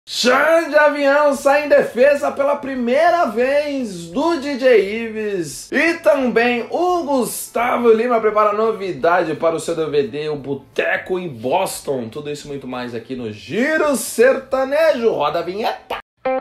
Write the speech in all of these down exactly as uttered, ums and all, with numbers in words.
Xande Avião sai em defesa pela primeira vez do D J Ives. E também o Gustavo Lima prepara novidade para o seu D V D, o Boteco em Boston. Tudo isso e muito mais aqui no Giro Sertanejo. Roda a vinheta.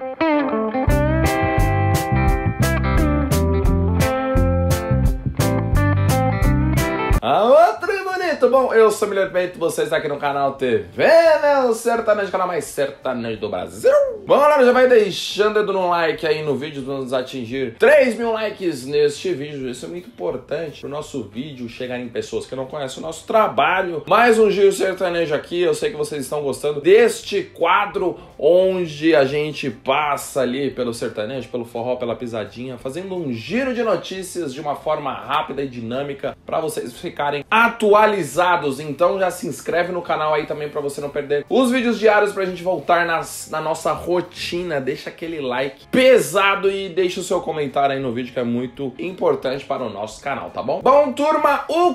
Aô, trem bonito! Bom, eu sou o Milhão Peito, você está aqui no canal T V, né? O sertanejo, canal mais sertanejo do Brasil. Vamos lá, já vai deixando o dedo no like aí no vídeo, vamos atingir três mil likes neste vídeo. Isso é muito importante para o nosso vídeo chegar em pessoas que não conhecem o nosso trabalho. Mais um Giro Sertanejo aqui, eu sei que vocês estão gostando deste quadro onde a gente passa ali pelo sertanejo, pelo forró, pela pisadinha, fazendo um giro de notícias de uma forma rápida e dinâmica para vocês ficarem atualizados. Então já se inscreve no canal aí também para você não perder os vídeos diários, pra gente voltar nas, na nossa rotina. Deixa aquele like pesado e deixa o seu comentário aí no vídeo, que é muito importante para o nosso canal, tá bom? Bom, turma, o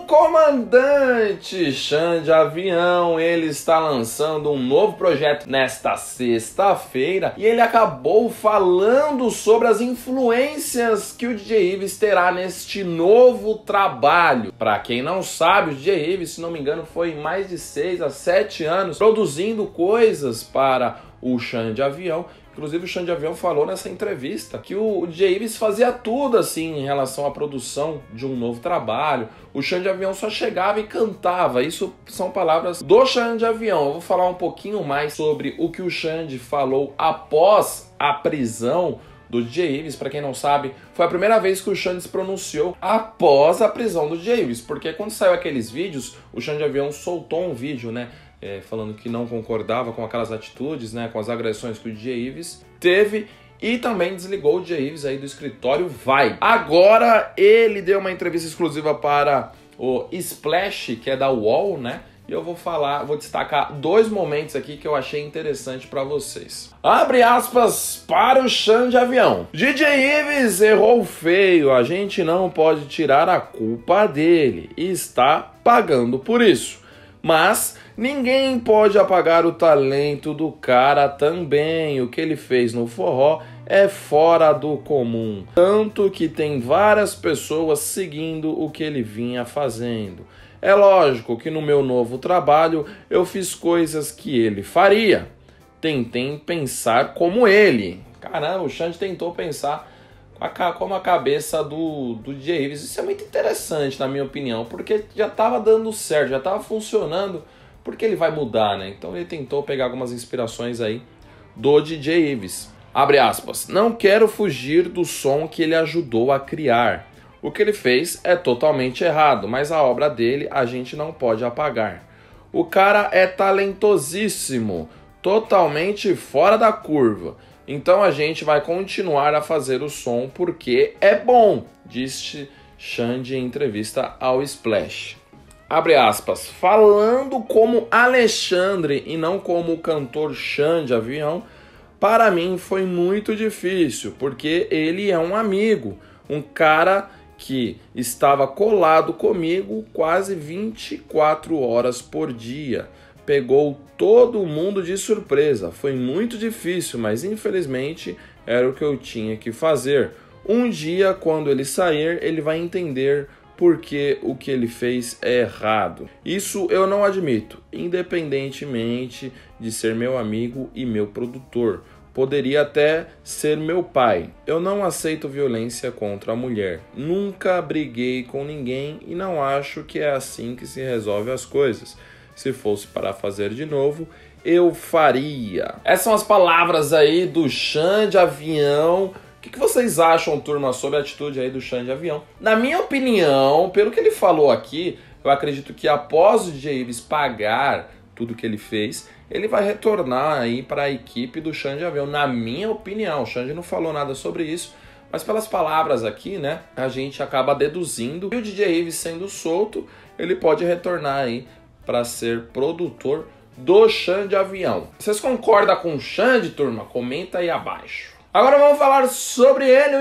comandante Xande Avião, ele está lançando um novo projeto nesta sexta-feira e ele acabou falando sobre as influências que o D J Ives terá neste novo trabalho. Para quem não sabe, o D J Ives, se não me engano, foi mais de seis a sete anos produzindo coisas para o Xande Avião. Inclusive o Xande Avião falou nessa entrevista que o D J Ives fazia tudo assim em relação à produção de um novo trabalho. O Xande Avião só chegava e cantava. Isso são palavras do Xande Avião. Eu vou falar um pouquinho mais sobre o que o Xande falou após a prisão do D J Ives. Para quem não sabe, foi a primeira vez que o Xande se pronunciou após a prisão do D J Ives, porque quando saiu aqueles vídeos, o Xande Avião soltou um vídeo, né, é, falando que não concordava com aquelas atitudes, né, com as agressões que o D J Ives teve, e também desligou o D J Ives aí do escritório Vai. Agora ele deu uma entrevista exclusiva para o Splash, que é da U O L, né? E eu vou falar, vou destacar dois momentos aqui que eu achei interessante para vocês. Abre aspas para o Xande Avião. D J Ives errou feio, a gente não pode tirar a culpa dele e está pagando por isso. Mas ninguém pode apagar o talento do cara também. O que ele fez no forró é fora do comum. Tanto que tem várias pessoas seguindo o que ele vinha fazendo. É lógico que no meu novo trabalho eu fiz coisas que ele faria. Tentei pensar como ele. Caramba, o Xande tentou pensar como a cabeça do, do D J Ives. Isso é muito interessante, na minha opinião, porque já estava dando certo, já estava funcionando. Porque ele vai mudar, né? Então ele tentou pegar algumas inspirações aí do D J Ives. Abre aspas. Não quero fugir do som que ele ajudou a criar. O que ele fez é totalmente errado, mas a obra dele a gente não pode apagar. O cara é talentosíssimo, totalmente fora da curva. Então a gente vai continuar a fazer o som porque é bom, disse Xande em entrevista ao Splash. Abre aspas. Falando como Alexandre e não como o cantor Xande Avião, para mim foi muito difícil, porque ele é um amigo, um cara que estava colado comigo quase vinte e quatro horas por dia. Pegou todo mundo de surpresa. Foi muito difícil, mas infelizmente era o que eu tinha que fazer. Um dia, quando ele sair, ele vai entender porque o que ele fez é errado. Isso eu não admito, independentemente de ser meu amigo e meu produtor. Poderia até ser meu pai. Eu não aceito violência contra a mulher. Nunca briguei com ninguém e não acho que é assim que se resolve as coisas. Se fosse para fazer de novo, eu faria. Essas são as palavras aí do Xande Avião. O que, que vocês acham, turma, sobre a atitude aí do Xande Avião? Na minha opinião, pelo que ele falou aqui, eu acredito que após o D J Ives pagar tudo que ele fez, ele vai retornar aí para a equipe do Xande Avião. Na minha opinião, o Xande não falou nada sobre isso, mas pelas palavras aqui, né, a gente acaba deduzindo que o D J Ives sendo solto, ele pode retornar aí para ser produtor do Xande Avião. Vocês concordam com o Xande, turma? Comenta aí abaixo. Agora vamos falar sobre ele, o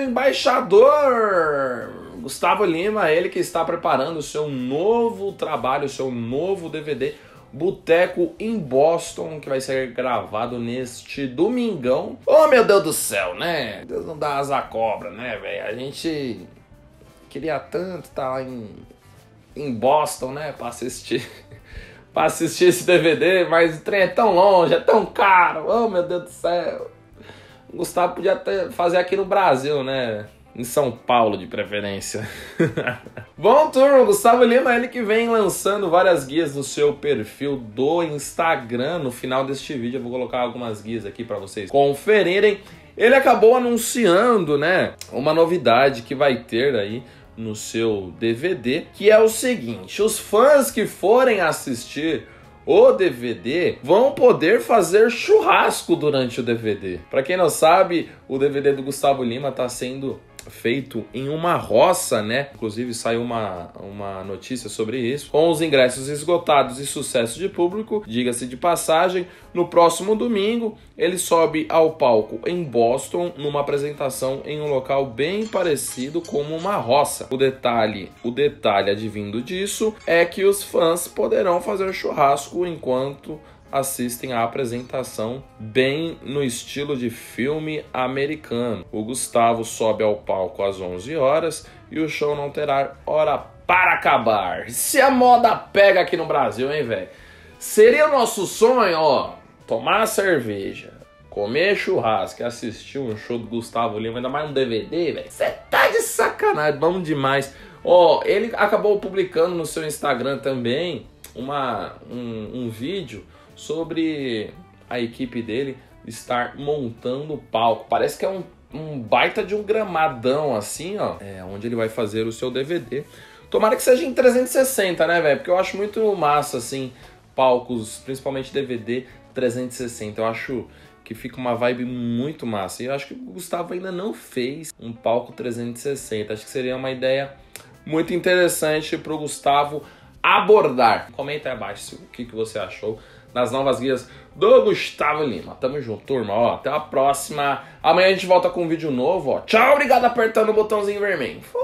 embaixador Gustavo Lima, ele que está preparando o seu novo trabalho, o seu novo D V D, Boteco em Boston, que vai ser gravado neste domingão. Oh, meu Deus do céu, né? Deus não dá asa à cobra, né, velho? A gente queria tanto estar lá em, em Boston, né, pra assistir, pra assistir esse D V D, mas o trem é tão longe, é tão caro. Oh, meu Deus do céu. O Gustavo podia até fazer aqui no Brasil, né? Em São Paulo, de preferência. Bom, turma, o Gustavo Lima, ele que vem lançando várias guias no seu perfil do Instagram. No final deste vídeo eu vou colocar algumas guias aqui para vocês conferirem. Ele acabou anunciando, né, uma novidade que vai ter aí no seu D V D, que é o seguinte: os fãs que forem assistir o D V D vão poder fazer churrasco durante o D V D. Para quem não sabe, o D V D do Gustavo Lima está sendo feito em uma roça, né? Inclusive saiu uma, uma notícia sobre isso. Com os ingressos esgotados e sucesso de público, diga-se de passagem, no próximo domingo ele sobe ao palco em Boston numa apresentação em um local bem parecido como uma roça. O detalhe, o detalhe advindo disso é que os fãs poderão fazer churrasco enquanto assistem à apresentação, bem no estilo de filme americano. O Gustavo sobe ao palco às onze horas e o show não terá hora para acabar. Se a moda pega aqui no Brasil, hein, velho? Seria o nosso sonho, ó, tomar cerveja, comer churrasco e assistir um show do Gustavo Lima, ainda mais um D V D, velho. Você tá de sacanagem, bom demais. Ó, ele acabou publicando no seu Instagram também uma, um, um vídeo sobre a equipe dele estar montando o palco. Parece que é um, um baita de um gramadão assim, ó, é, onde ele vai fazer o seu D V D. Tomara que seja em trezentos e sessenta, né, velho? Porque eu acho muito massa, assim, palcos, principalmente D V D trezentos e sessenta. Eu acho que fica uma vibe muito massa. E eu acho que o Gustavo ainda não fez um palco trezentos e sessenta. Acho que seria uma ideia muito interessante pro Gustavo abordar. Comenta aí abaixo o que, que você achou nas novas guias do Gustavo Lima. Tamo junto, turma. Ó, até a próxima. Amanhã a gente volta com um vídeo novo. Ó. Tchau, obrigado apertando o botãozinho vermelho.